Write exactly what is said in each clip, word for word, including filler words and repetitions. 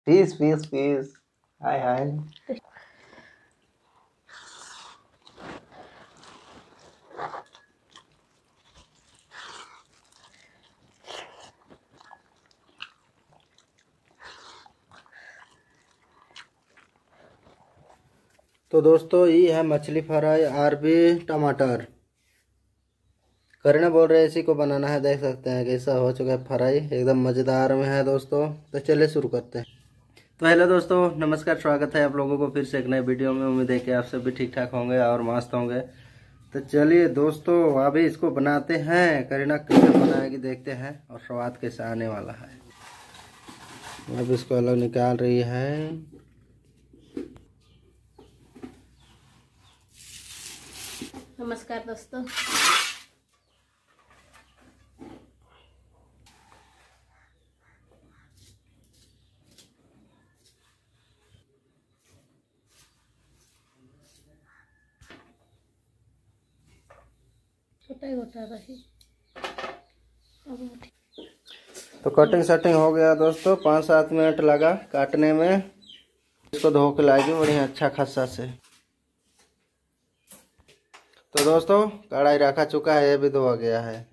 Piece peace peace. Hi hi. तो दोस्तों ये है मछली फ्राई अरबी टमाटर। करने बोल रहे हैं इसी को बनाना है, देख सकते हैं कैसा हो चुका है फ्राई, एकदम मज़ेदार में है दोस्तों। तो चलिए शुरू करते हैं। तो हेलो दोस्तों, नमस्कार, स्वागत है आप लोगों को फिर से एक नए वीडियो में। उम्मीद है कि आप सब भी ठीक ठाक होंगे और मस्त होंगे। तो चलिए दोस्तों अभी इसको बनाते हैं, करीना कैसे बनाएगी देखते हैं और स्वाद कैसा आने वाला है। अब इसको अलग निकाल रही है। नमस्कार दोस्तों। छोटा गोटा रही। तो कटिंग सेटिंग हो गया दोस्तों, पाँच सात मिनट लगा काटने में। इसको धो के लाएगी बढ़िया अच्छा खासा से। तो दोस्तों कढ़ाई रखा चुका है, ये भी धोआ गया है।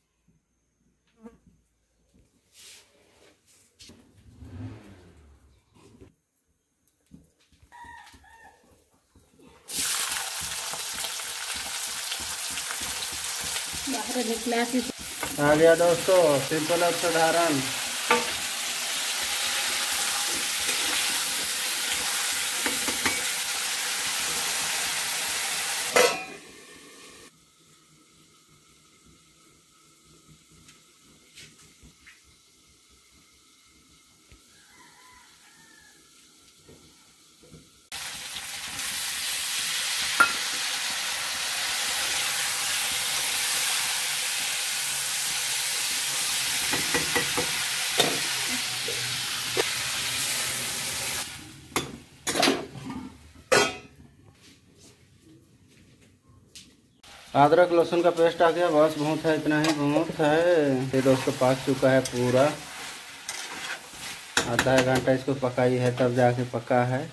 बाहर निकला थी। आ गया दोस्तों सिंपल और साधारण। अदरक लहसुन का पेस्ट आ गया, बस बहुत है, इतना ही बहुत है। ये दोस्तों पक चुका है पूरा। आधा एक घंटा इसको पकाई है तब जाके पका है।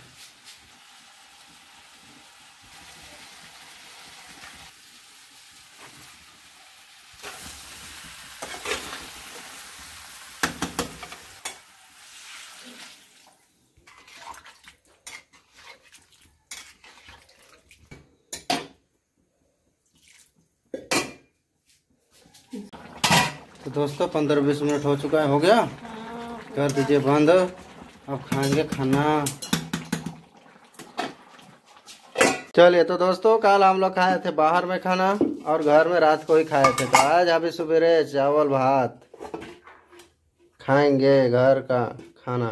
तो दोस्तों पंद्रह बीस मिनट हो चुका है, हो गया। कर दीजिए बंद, अब खाएंगे खाना। चलिए तो दोस्तों कल हम लोग खाए थे बाहर में खाना और घर में रात को ही खाए थे। तो आज अभी सवेरे चावल भात खाएंगे, घर का खाना।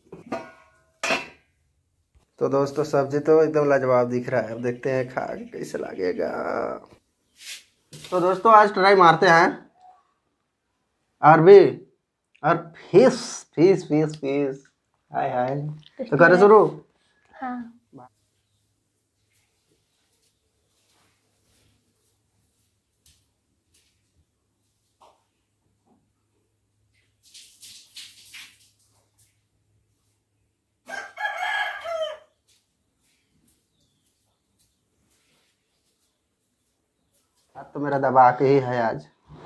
तो दोस्तों सब्जी तो एकदम लाजवाब दिख रहा है, अब देखते हैं खा के कैसे लगेगा। तो दोस्तों आज ट्राई मारते हैं अरबी और fish fish fish fish. Hi hi. तो करे शुरू। हाँ। आज तो मेरा दबा के ही है आज।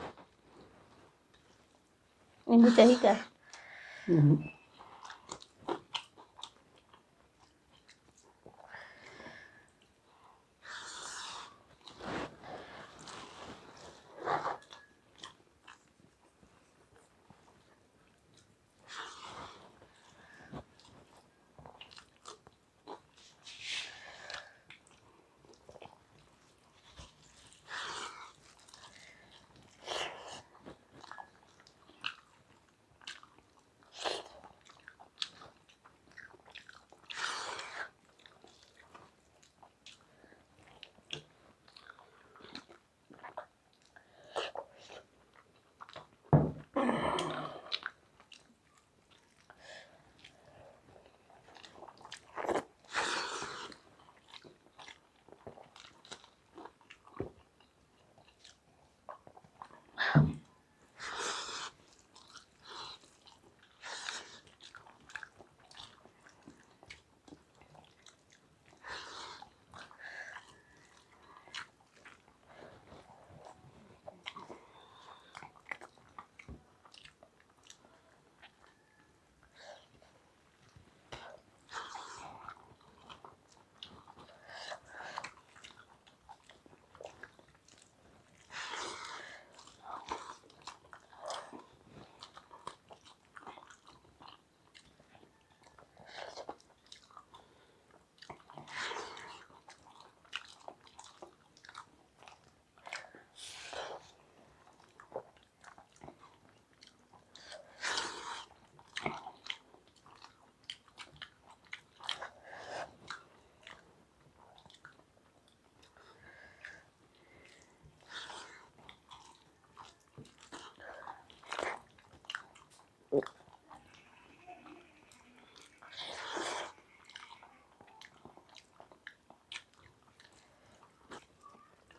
नींबू चाहिए क्या?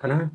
है ना।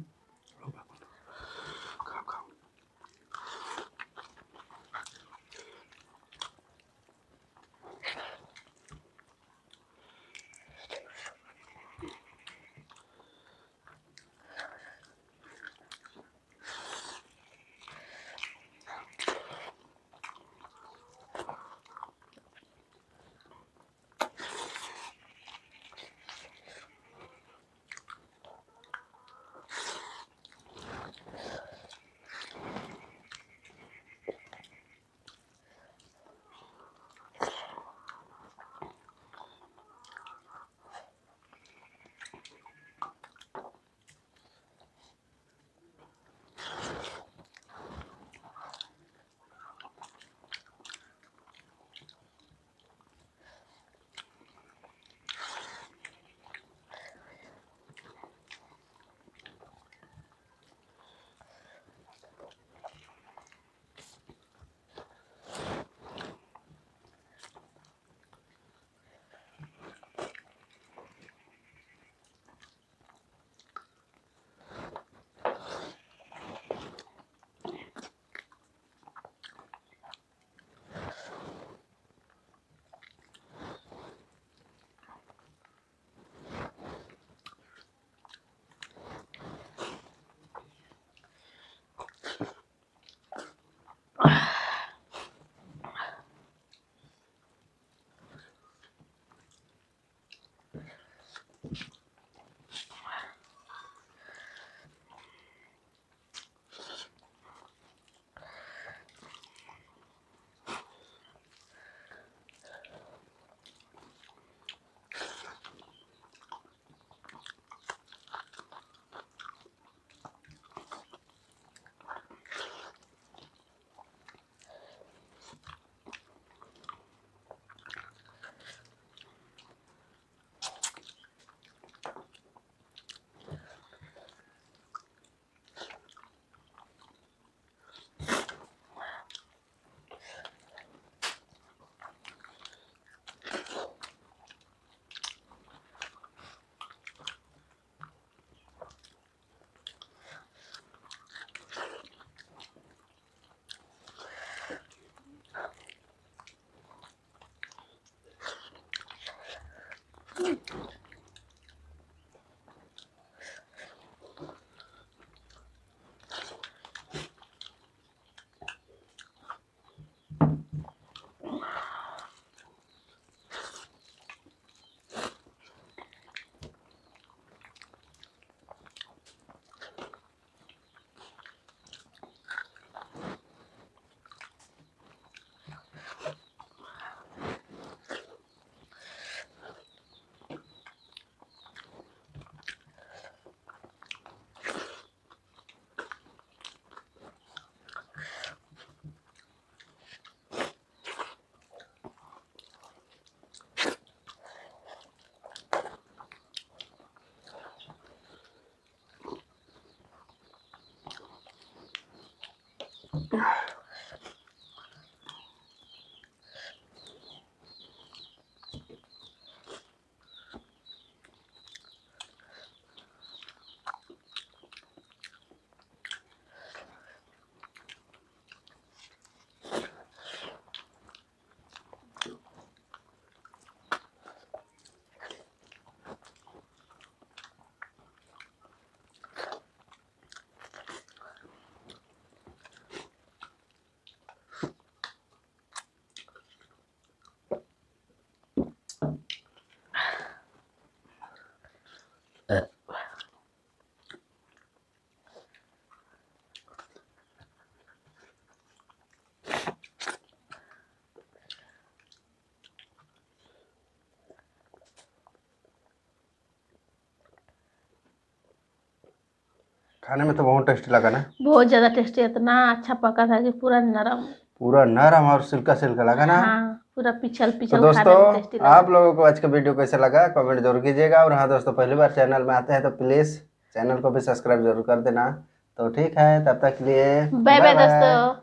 खाने में तो बहुत टेस्टी लगा ना, बहुत ज्यादा टेस्टी, इतना अच्छा पका था कि पूरा नरम, पूरा नरम और सिल्का सिल्का लगा ना। हाँ पूरा पिछल तो पिछल दोस्तों खाने में टेस्टी लगा। आप लोगों को आज का वीडियो कैसा लगा कमेंट जरूर कीजिएगा। और हाँ दोस्तों, पहली बार चैनल में आते हैं तो प्लीज़ चैनल को भी सब्सक्राइब जरूर कर देना। तो ठीक है, तब तक के लिए बाय बाय दोस्तों।